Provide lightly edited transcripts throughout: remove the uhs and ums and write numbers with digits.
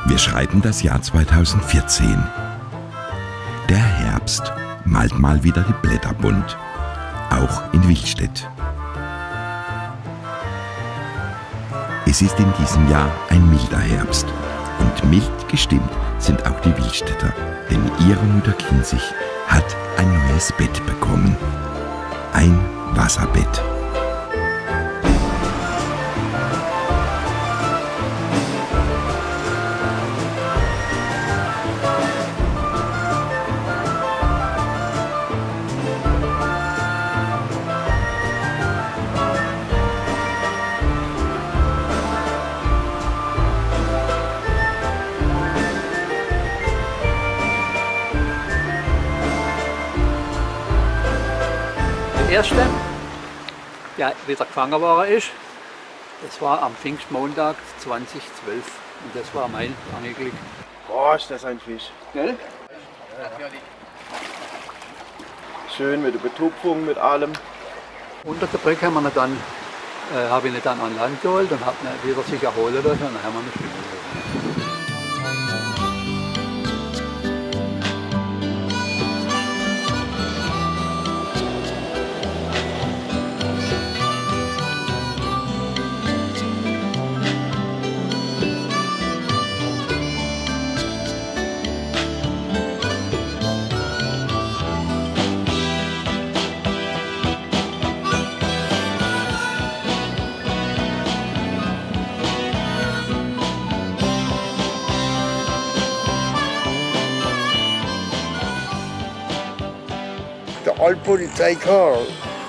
Wir schreiben das Jahr 2014. Der Herbst malt mal wieder die Blätter bunt, auch in Wildstedt. Es ist in diesem Jahr ein milder Herbst und mild gestimmt sind auch die Wildstädter, denn ihre Mutter Kinzig hat ein neues Bett bekommen. Ein Wasserbett. Der erste, der wieder gefangen worden ist, das war am Pfingstmontag 2012 und das war mein Angelglück. Boah, ist das ein Fisch. Gell? Natürlich. Schön mit der Betupfung, mit allem. Unter der Brücke haben wir ihn dann, habe ich ihn dann an Land geholt und habe ihn wieder sich erholen lassen und dann haben wir ihn schwimmen lassen. Der Altpolizei Karl,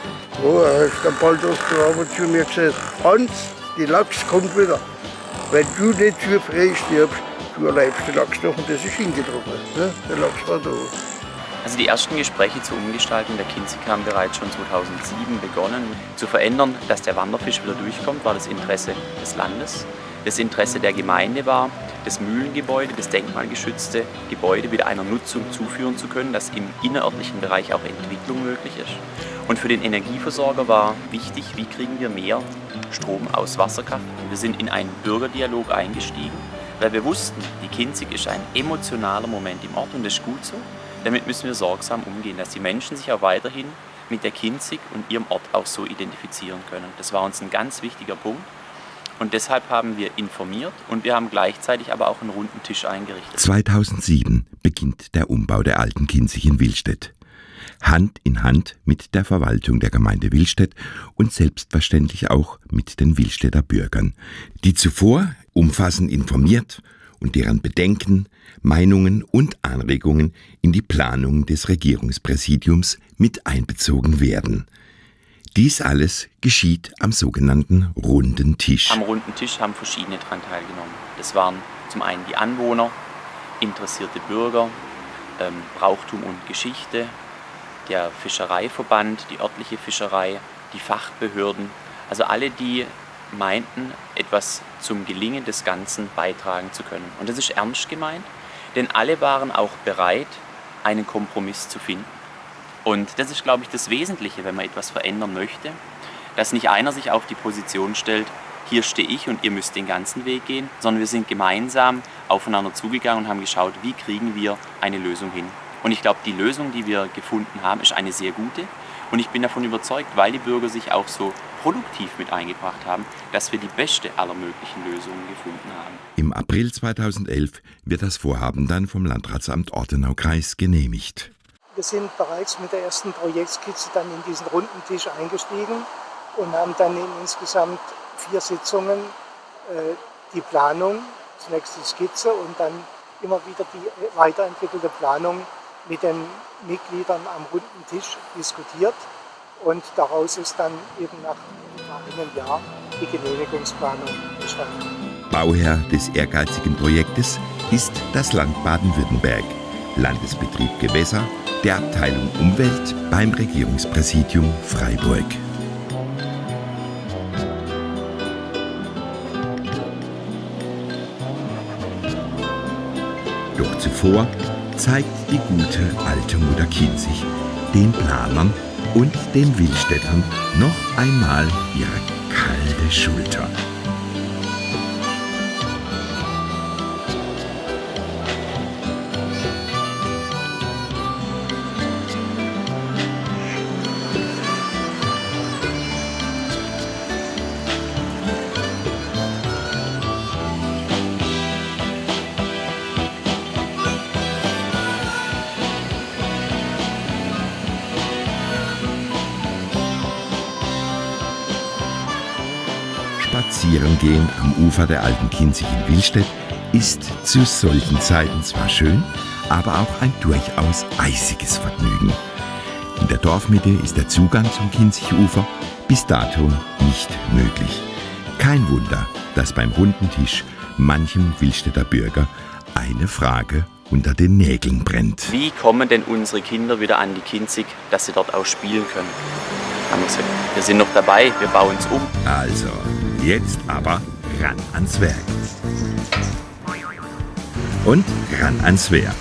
ist der Baldurstraber zu mir gesagt, Hans, die Lachs kommt wieder. Wenn du nicht zu früh stirbst, du erleibst die Lachs noch und das ist hingetroffen. Ne? Der Lachs war da. Also die ersten Gespräche zur Umgestaltung der Kinzig haben bereits schon 2007 begonnen. Zu verändern, dass der Wanderfisch wieder durchkommt, war das Interesse des Landes. Das Interesse der Gemeinde war, das Mühlengebäude, das denkmalgeschützte Gebäude wieder einer Nutzung zuführen zu können, dass im innerörtlichen Bereich auch Entwicklung möglich ist. Und für den Energieversorger war wichtig, wie kriegen wir mehr Strom aus Wasserkraft. Wir sind in einen Bürgerdialog eingestiegen, weil wir wussten, die Kinzig ist ein emotionaler Moment im Ort und das ist gut so. Damit müssen wir sorgsam umgehen, dass die Menschen sich auch weiterhin mit der Kinzig und ihrem Ort auch so identifizieren können. Das war uns ein ganz wichtiger Punkt. Und deshalb haben wir informiert und wir haben gleichzeitig aber auch einen runden Tisch eingerichtet. 2007 beginnt der Umbau der alten Kinzig in Wildstedt. Hand in Hand mit der Verwaltung der Gemeinde Wildstedt und selbstverständlich auch mit den Wildstädter Bürgern, die zuvor umfassend informiert und deren Bedenken, Meinungen und Anregungen in die Planung des Regierungspräsidiums mit einbezogen werden. Dies alles geschieht am sogenannten Runden Tisch. Am Runden Tisch haben verschiedene daran teilgenommen. Das waren zum einen die Anwohner, interessierte Bürger, Brauchtum und Geschichte, der Fischereiverband, die örtliche Fischerei, die Fachbehörden. Also alle, die meinten, etwas zum Gelingen des Ganzen beitragen zu können. Und das ist ernst gemeint, denn alle waren auch bereit, einen Kompromiss zu finden. Und das ist, glaube ich, das Wesentliche, wenn man etwas verändern möchte, dass nicht einer sich auf die Position stellt, hier stehe ich und ihr müsst den ganzen Weg gehen, sondern wir sind gemeinsam aufeinander zugegangen und haben geschaut, wie kriegen wir eine Lösung hin. Und ich glaube, die Lösung, die wir gefunden haben, ist eine sehr gute. Und ich bin davon überzeugt, weil die Bürger sich auch so produktiv mit eingebracht haben, dass wir die beste aller möglichen Lösungen gefunden haben. Im April 2011 wird das Vorhaben dann vom Landratsamt Ortenau-Kreis genehmigt. Wir sind bereits mit der ersten Projektskizze dann in diesen runden Tisch eingestiegen und haben dann in insgesamt 4 Sitzungen die Planung, zunächst die Skizze und dann immer wieder die weiterentwickelte Planung mit den Mitgliedern am runden Tisch diskutiert. Und daraus ist dann eben nach einem Jahr die Genehmigungsplanung entstanden. Bauherr des ehrgeizigen Projektes ist das Land Baden-Württemberg, Landesbetrieb Gewässer der Abteilung Umwelt beim Regierungspräsidium Freiburg. Doch zuvor zeigt die gute alte Mutter Kinzig den Planern und den Wildstädtern noch einmal ihre kalte Schulter. Spazierengehen am Ufer der alten Kinzig in Willstedt ist zu solchen Zeiten zwar schön, aber auch ein durchaus eisiges Vergnügen. In der Dorfmitte ist der Zugang zum Kinzichufer bis dato nicht möglich. Kein Wunder, dass beim runden Tisch manchem Willstädter Bürger eine Frage unter den Nägeln brennt. Wie kommen denn unsere Kinder wieder an die Kinzig, dass sie dort auch spielen können? Haben wir gesagt, wir sind noch dabei, wir bauen es um. Also, jetzt aber ran ans Werk. Und ran ans Wehr.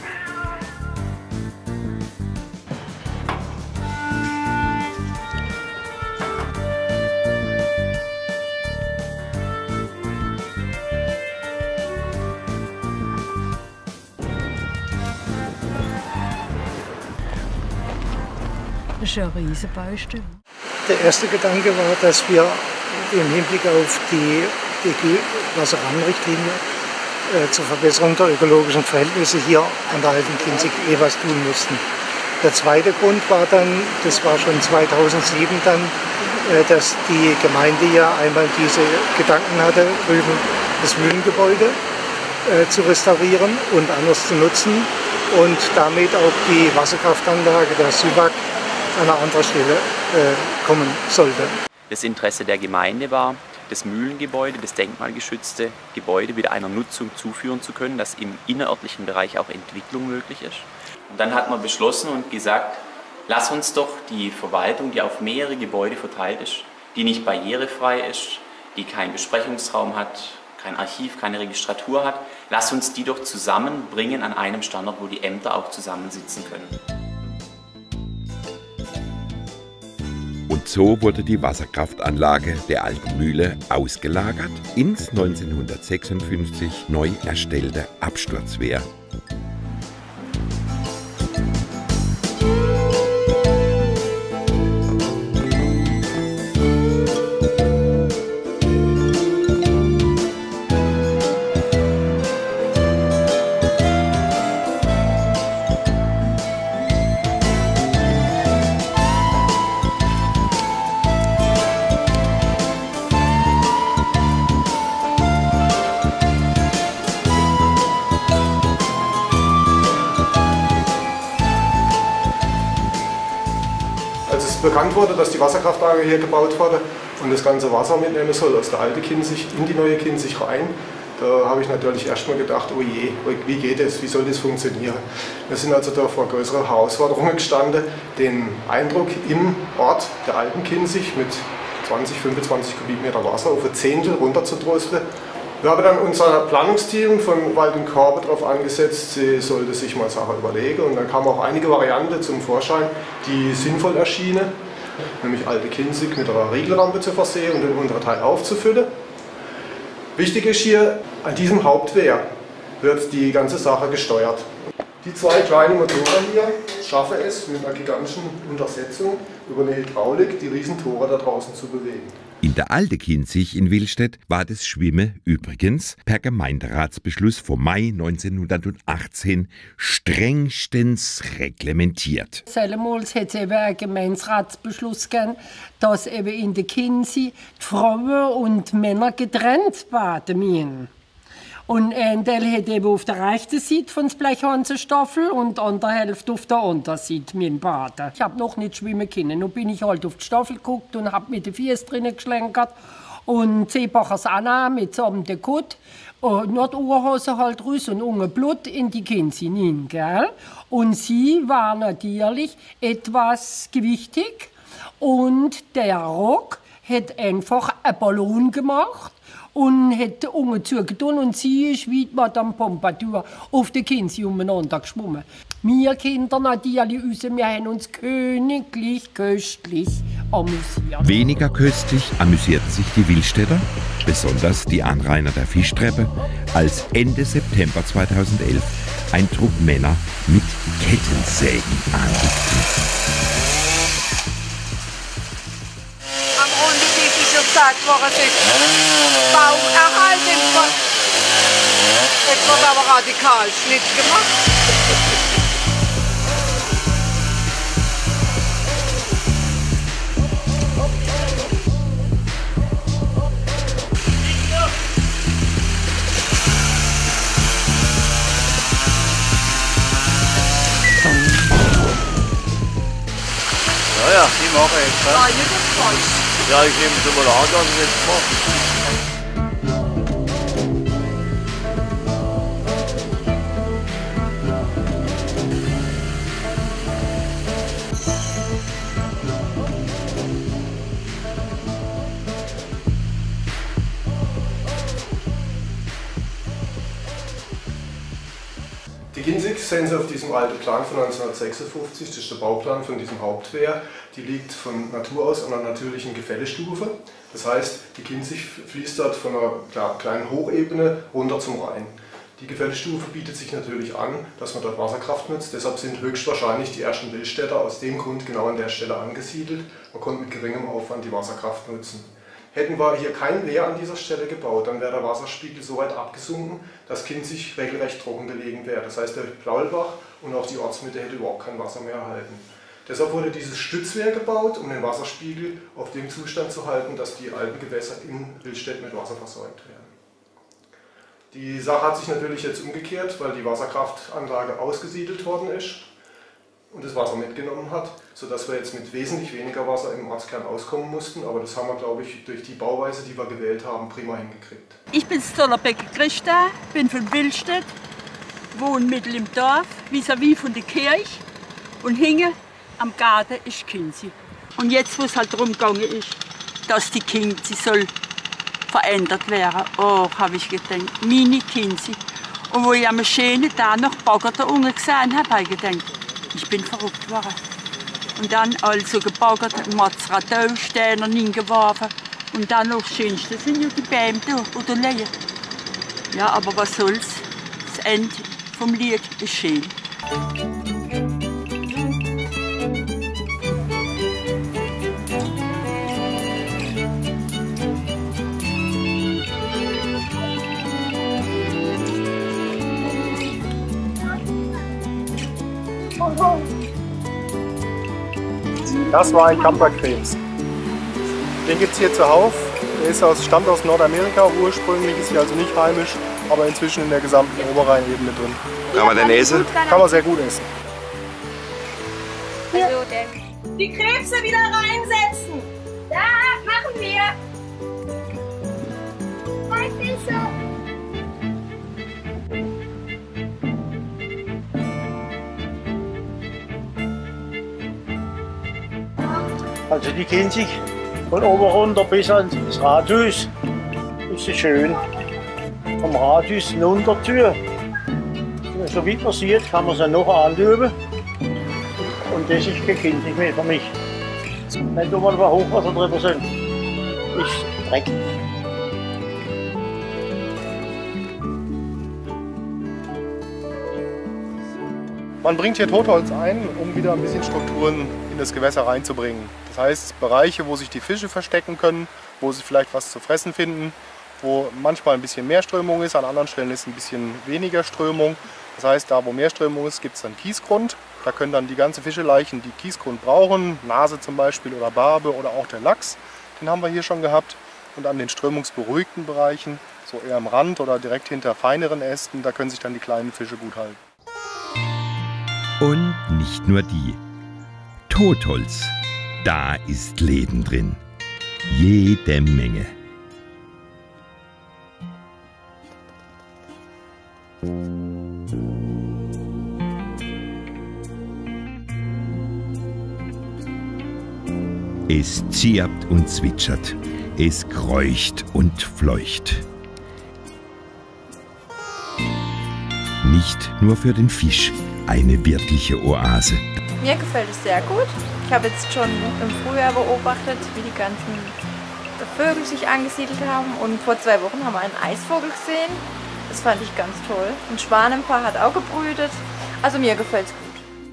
Das ist ja eine riesige Baustelle. Der erste Gedanke war, dass wir im Hinblick auf die Wasserrahmenrichtlinie zur Verbesserung der ökologischen Verhältnisse hier an der alten Kinzig was tun mussten. Der zweite Grund war dann, das war schon 2007 dann, dass die Gemeinde ja einmal diese Gedanken hatte, drüben das Mühlengebäude zu restaurieren und anders zu nutzen und damit auch die Wasserkraftanlage der SUWAG an einer anderen Stelle kommen sollte. Das Interesse der Gemeinde war, das Mühlengebäude, das denkmalgeschützte Gebäude, wieder einer Nutzung zuführen zu können, dass im innerörtlichen Bereich auch Entwicklung möglich ist. Und dann hat man beschlossen und gesagt, lass uns doch die Verwaltung, die auf mehrere Gebäude verteilt ist, die nicht barrierefrei ist, die keinen Besprechungsraum hat, kein Archiv, keine Registratur hat, lass uns die doch zusammenbringen an einem Standort, wo die Ämter auch zusammensitzen können. Und so wurde die Wasserkraftanlage der alten Mühle ausgelagert ins 1956 neu erstellte Absturzwehr. Als es bekannt wurde, dass die Wasserkraftanlage hier gebaut wurde und das ganze Wasser mitnehmen soll aus der alten Kinzig in die neue Kinzig rein, da habe ich natürlich erstmal gedacht, oh je, wie geht das, wie soll das funktionieren? Wir sind also da vor größeren Herausforderungen gestanden, den Eindruck im Ort der alten Kinzig mit 20, 25 Kubikmeter Wasser auf ein Zehntel runterzudrosseln. Wir haben dann unser Planungsteam von Wald und Korbe darauf angesetzt, sie sollte sich mal Sachen überlegen. Und dann kamen auch einige Varianten zum Vorschein, die sinnvoll erschienen, nämlich alte Kinzig mit einer Riegelrampe zu versehen und den unteren Teil aufzufüllen. Wichtig ist hier, an diesem Hauptwehr wird die ganze Sache gesteuert. Die zwei kleinen Motoren hier schaffen es mit einer gigantischen Untersetzung über eine Hydraulik, die Riesentore da draußen zu bewegen. In der alten Kinzig in Willstedt war das Schwimmen übrigens per Gemeinderatsbeschluss vom Mai 1918 strengstens reglementiert. Damals hat es eben einen Gemeinderatsbeschluss gegeben, dass eben in der Kinzig die Frauen und Männer getrennt baden müssen. Und ein Teil hat eben auf der rechten Seite von der Blechhansenstaffel und an der Hälfte auf der anderen Seite mit dem Baden. Ich habe noch nicht schwimmen können. Nun bin ich halt auf die Staffel geguckt und habe mit den Füßen drinnen geschlenkert. Und Seebachers Anna mit so einem Dekut, nur die Ohrhose halt raus und unten Blut in die Kinzig hinein, gell? Und sie war natürlich etwas gewichtig und der Rock hat einfach einen Ballon gemacht und hat die Augen zugetan und sie ist wie Madame Pompadour auf der Kinzig umeinander geschwommen. Wir Kinder natürlich, wir haben uns königlich köstlich amüsiert. Weniger köstlich amüsierten sich die Willstädter, besonders die Anrainer der Fischtreppe, als Ende September 2011 ein Trupp Männer mit Kettensägen anrückten. Am runden Tisch ist schon gesagt worden, es ist Baumerhaltung. Jetzt wird aber radikal Schnitt gemacht. machen jetzt. Ja, jedes falsch. Ja, ich nehme es mal an, dass ich jetzt mache. Die Kinzig sehen Sie auf diesem alten Plan von 1956, das ist der Bauplan von diesem Hauptwehr. Die liegt von Natur aus an einer natürlichen Gefällestufe. Das heißt, die Kinzig fließt dort von einer kleinen Hochebene runter zum Rhein. Die Gefällestufe bietet sich natürlich an, dass man dort Wasserkraft nutzt. Deshalb sind höchstwahrscheinlich die ersten Wildstädter aus dem Grund genau an der Stelle angesiedelt. Man konnte mit geringem Aufwand die Wasserkraft nutzen. Hätten wir hier kein Wehr an dieser Stelle gebaut, dann wäre der Wasserspiegel so weit abgesunken, dass Kinzig regelrecht trocken gelegen wäre. Das heißt, der Plaulbach und auch die Ortsmitte hätte überhaupt kein Wasser mehr erhalten. Deshalb wurde dieses Stützwehr gebaut, um den Wasserspiegel auf dem Zustand zu halten, dass die alten Gewässer in Wildstedt mit Wasser versorgt werden. Die Sache hat sich natürlich jetzt umgekehrt, weil die Wasserkraftanlage ausgesiedelt worden ist und das Wasser mitgenommen hat, sodass wir jetzt mit wesentlich weniger Wasser im Ortskern auskommen mussten. Aber das haben wir, glaube ich, durch die Bauweise, die wir gewählt haben, prima hingekriegt. Ich bin Zollerbecker Christa, bin von Wildstedt, wohne mitten im Dorf, vis-à-vis von der Kirche und hinge am Garten ist Kinzig. Und jetzt, wo es halt darum gegangen ist, dass die Kinzig soll verändert werden, oh, habe ich gedacht, meine Kinzig. Und wo ich am schönen Tag noch Bagger da unten gesehen habe, habe ich gedacht, ich bin verrückt geworden. Und dann also gebaggert, Mazradau-Steine hingeworfen. Und dann noch das Schönste sind ja die Bäume da, oder Lehe. Ja, aber was soll's? Das Ende vom Lied ist schön. Das war ein Kampferkrebs. Den gibt es hier zuhauf. Der stammt aus Nordamerika. Ursprünglich ist sie also nicht heimisch, aber inzwischen in der gesamten Oberrheinebene drin. Kann man den essen? Kann man sehr gut essen. Die Krebse wieder reinsetzen. Ja, machen wir. Also die Kinzig von oben runter bis ans Rathaus ist sie schön. Vom Rathaus hinunter zu. So wie passiert, kann man sie noch anschauen. Und das ist kein Kinzig mehr für mich. Wenn da mal Hochwasser drüber sind, ist Dreck. Man bringt hier Totholz ein, um wieder ein bisschen Strukturen in das Gewässer reinzubringen. Das heißt, Bereiche, wo sich die Fische verstecken können, wo sie vielleicht was zu fressen finden, wo manchmal ein bisschen mehr Strömung ist, an anderen Stellen ist ein bisschen weniger Strömung. Das heißt, da wo mehr Strömung ist, gibt es dann Kiesgrund. Da können dann die ganzen Fischeleichen, die Kiesgrund brauchen, Nase zum Beispiel oder Barbe oder auch der Lachs, den haben wir hier schon gehabt. Und an den strömungsberuhigten Bereichen, so eher am Rand oder direkt hinter feineren Ästen, da können sich dann die kleinen Fische gut halten. Und nicht nur die. Totholz, da ist Leben drin. Jede Menge. Es zirpt und zwitschert, es kreucht und fleucht. Nicht nur für den Fisch eine wirkliche Oase. Mir gefällt es sehr gut. Ich habe jetzt schon im Frühjahr beobachtet, wie die ganzen Vögel sich angesiedelt haben. Und vor 2 Wochen haben wir einen Eisvogel gesehen. Das fand ich ganz toll. Ein Schwanenpaar hat auch gebrütet. Also mir gefällt es gut.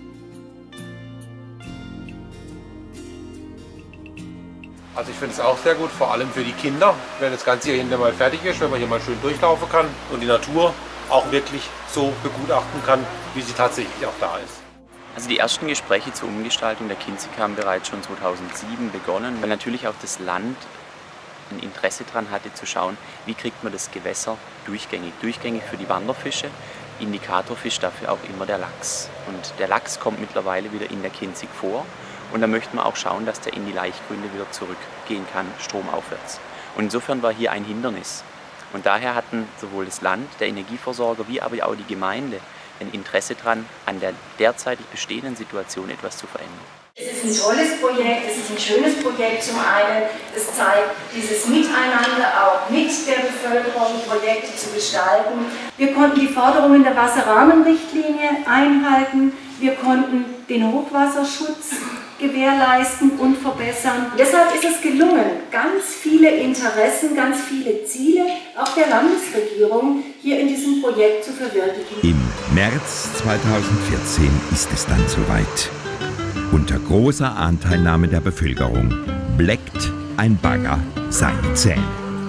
Also ich finde es auch sehr gut, vor allem für die Kinder, wenn das Ganze hier hinten mal fertig ist, wenn man hier mal schön durchlaufen kann und die Natur auch wirklich so begutachten kann, wie sie tatsächlich auch da ist. Also die ersten Gespräche zur Umgestaltung der Kinzig haben bereits schon 2007 begonnen, weil natürlich auch das Land ein Interesse daran hatte zu schauen, wie kriegt man das Gewässer durchgängig. Durchgängig für die Wanderfische, Indikatorfisch dafür auch immer der Lachs. Und der Lachs kommt mittlerweile wieder in der Kinzig vor Und da möchten wir auch schauen, dass der in die Laichgründe wieder zurückgehen kann, stromaufwärts. Und insofern war hier ein Hindernis. Und daher hatten sowohl das Land, der Energieversorger, wie aber auch die Gemeinde ein Interesse daran, an der derzeitig bestehenden Situation etwas zu verändern. Es ist ein tolles Projekt, es ist ein schönes Projekt zum einen. Es zeigt dieses Miteinander auch mit der Bevölkerung, Projekte zu gestalten. Wir konnten die Forderungen der Wasserrahmenrichtlinie einhalten. Wir konnten den Hochwasserschutz gewährleisten und verbessern. Deshalb ist es gelungen, ganz viele Interessen, ganz viele Ziele auch der Landesregierung hier in diesem Projekt zu verwirklichen. Im März 2014 ist es dann soweit. Unter großer Anteilnahme der Bevölkerung bleckt ein Bagger seine Zähne.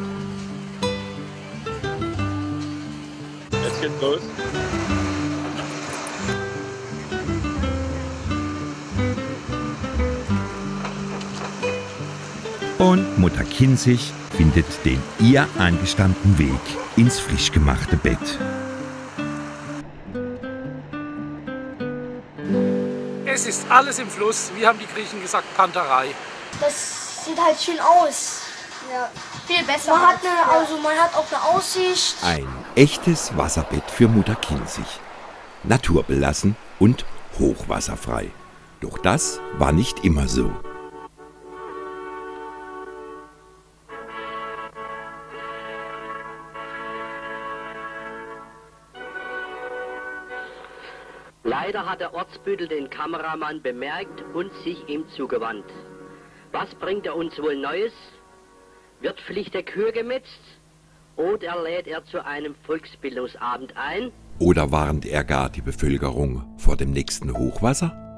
Jetzt geht's los. Und Mutter Kinzig findet den ihr angestammten Weg ins frisch gemachte Bett. Es ist alles im Fluss, wie haben die Griechen gesagt, Panterei. Das sieht halt schön aus. Ja, viel besser. Man hat auch eine Aussicht. Ein echtes Wasserbett für Mutter Kinzig. Naturbelassen und hochwasserfrei. Doch das war nicht immer so. Leider hat der Ortsbüttel den Kameramann bemerkt und sich ihm zugewandt. Was bringt er uns wohl Neues? Wird Pflicht Kühe gemetzt? Oder lädt er zu einem Volksbildungsabend ein? Oder warnt er gar die Bevölkerung vor dem nächsten Hochwasser?